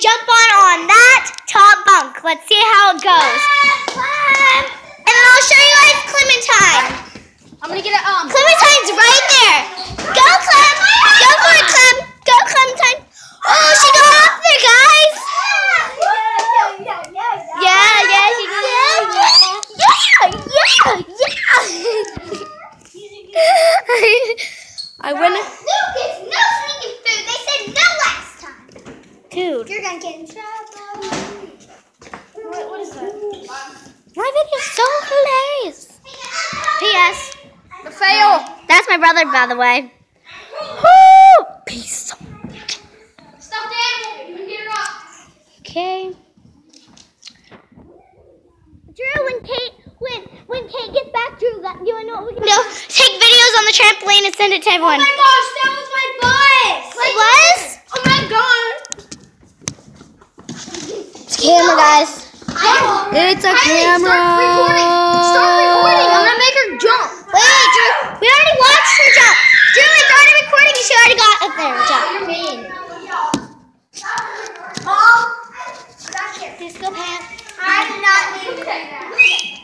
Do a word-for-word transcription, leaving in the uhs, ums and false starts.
jump on on that top bunk. Let's see how it goes. And then I'll show you guys Clementine. I'm gonna get it. Um. Clementine's right there. Go, Clem. Go for it, Clem. Go, Clementine. Oh, she got up there, guys. Yeah, yeah, she did. Yeah, yeah, yeah. I went. Lucas, no sneaking food. They said no last time. Dude. You're gonna get in trouble. What, what is that? My video's so hilarious. P S The fail. That's my brother, by the way. Woo! Peace. Stuffed animal. You can get it up. Okay. Drew, when Kate, when when Kate gets back, Drew, that, you know what we can do? Take videos on the trampoline and send it to everyone. Oh my gosh, that was my bus. It was? Oh my god. It's a camera, guys. It's a camera. Start recording. Start recording. I'm gonna make her jump. Wait, Drew. We already watched her jump. Drew, it's already recording and she already got up there. Jump. You're mean. Mom, Disco pants. I did not mean to say that.